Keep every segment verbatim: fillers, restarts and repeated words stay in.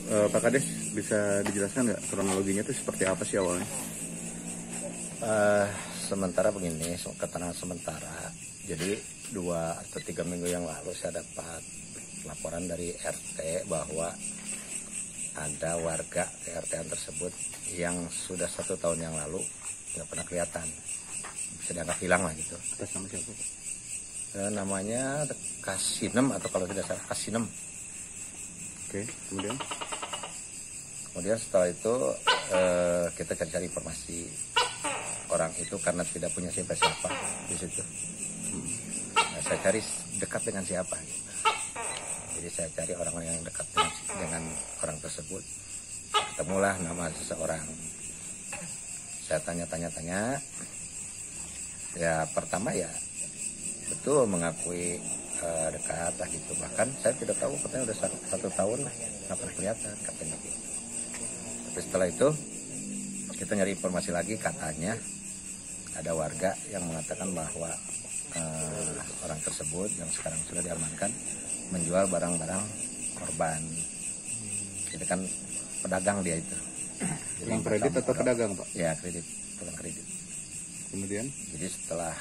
Uh, Pak Kades, bisa dijelaskan nggak kronologinya itu seperti apa sih awalnya? Uh, sementara begini, keterangan sementara. Jadi dua atau tiga minggu yang lalu saya dapat laporan dari R T bahwa ada warga di R T tersebut yang sudah satu tahun yang lalu nggak pernah kelihatan, bisa dianggap hilang lah gitu. Atas nama siapa, Pak? Uh, namanya Kasinem atau kalau tidak salah Kasinem. Oke, kemudian? Kemudian setelah itu eh, kita cari-cari informasi orang itu karena tidak punya siapa-siapa di situ. Nah, saya cari dekat dengan siapa. Gitu. Jadi saya cari orang yang dekat dengan, dengan orang tersebut. Ketemulah nama seseorang. Saya tanya-tanya-tanya. Ya pertama ya betul mengakui uh, dekat lah gitu. Bahkan saya tidak tahu katanya udah satu, satu tahun lah nggak pernah kelihatan katanya gitu. Tapi setelah itu kita nyari informasi lagi, katanya ada warga yang mengatakan bahwa uh, orang tersebut yang sekarang sudah diamankan menjual barang-barang korban. Jadi kan pedagang dia itu. Jadi yang kredit atau orang, pedagang, Pak? Ya kredit, pedagang kredit. Kemudian? Jadi setelah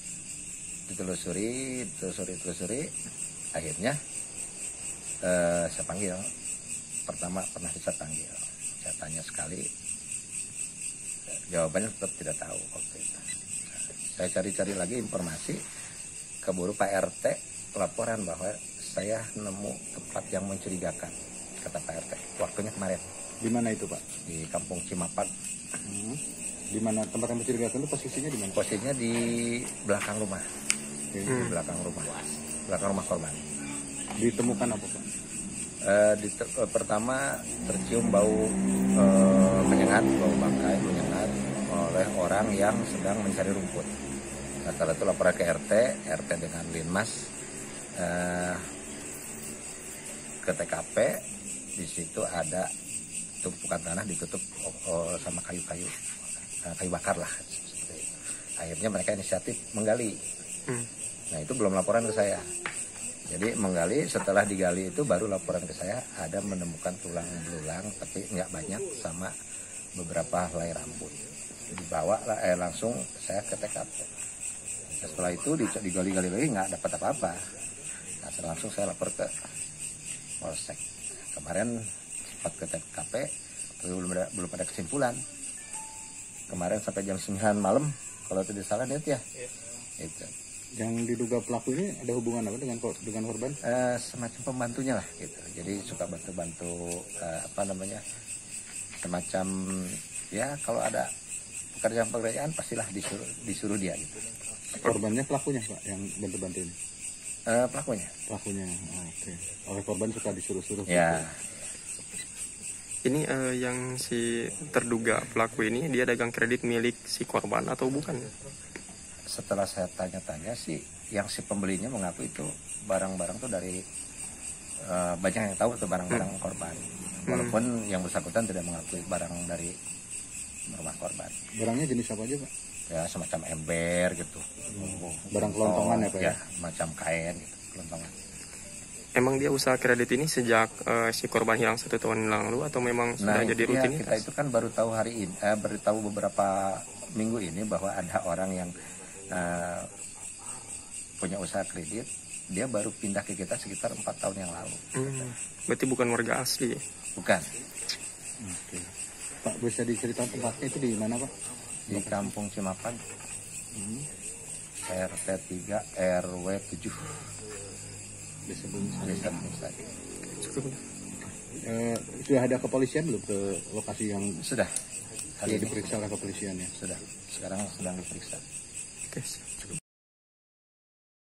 ditelusuri, telusuri, telusuri, akhirnya eh, saya panggil. Pertama pernah saya panggil, saya tanya sekali, jawabannya tetap tidak tahu waktu itu. Nah, saya cari-cari lagi informasi, keburu Pak R T laporan bahwa saya nemu tempat yang mencurigakan, kata Pak R T. Waktunya kemarin. Di mana itu, Pak? Di Kampung Cimapag. Hmm. Di mana tempat yang mencurigakan itu posisinya di mana? Posisinya di belakang rumah. Di hmm. belakang rumah, belakang rumah korban. Ditemukan apa, Pak? Uh, di, uh, pertama tercium bau uh, menyengat, bau bangkai menyengat oleh orang yang sedang mencari rumput. Nah, setelah itu laporan ke R T, R T dengan Linmas uh, ke T K P. Di situ ada tumpukan tanah ditutup uh, sama kayu-kayu, uh, kayu bakar lah. Seperti itu. Akhirnya mereka inisiatif menggali. Hmm. Nah itu belum laporan ke saya. Jadi menggali, setelah digali itu baru laporan ke saya ada menemukan tulang belulang tapi nggak banyak sama beberapa helai rambut. Dibawa eh, langsung saya ke T K P. Setelah itu digali-gali lagi nggak dapat apa-apa. Nah langsung saya lapor ke Polsek. Kemarin sempat ke T K P belum ada, belum ada kesimpulan. Kemarin sampai jam sembilan malam kalau tidak salah net ya. Itu. Yang diduga pelaku ini ada hubungan apa dengan dengan korban? Uh, semacam pembantunya lah gitu. Jadi suka bantu-bantu uh, apa namanya, semacam ya kalau ada pekerjaan-pekerjaan pastilah disuruh disuruh dia gitu. Korbannya pelakunya, Pak, yang bantu-bantu ini? Uh, pelakunya. Pelakunya, oh, oke. Okay. Oleh korban suka disuruh-suruh. Ya. Ini uh, yang si terduga pelaku ini dia dagang kredit milik si korban atau bukan? Setelah saya tanya-tanya sih, yang si pembelinya mengaku itu barang-barang tuh dari uh, banyak yang tahu tuh barang-barang hmm. korban. Walaupun hmm. yang bersangkutan tidak mengakui barang dari rumah korban. Barangnya jenis apa aja, Pak? Ya semacam ember gitu. Hmm. Barang kelontongan ya, Pak? Ya, macam kain gitu, kelontongan. Emang dia usaha kredit ini sejak uh, si korban hilang satu tahun lalu atau memang sudah nah, jadi rutinitas? Kita itu kan baru tahu hari ini, eh, baru tahu beberapa minggu ini bahwa ada orang yang Uh, punya usaha kredit, dia baru pindah ke kita sekitar empat tahun yang lalu. Hmm, berarti bukan warga asli? Bukan. Oke. Pak, bisa diceritakan tempatnya itu di mana, Pak? Di Kampung Cimapag. Hmm. R T tiga R W tujuh. Desa Bungsari. Desa Bungsari. Cukup. Eh, sudah ada kepolisian belum ke lokasi yang sudah? Sudah diperiksa oleh kepolisian ya? Sudah. Sekarang sedang diperiksa. Oke.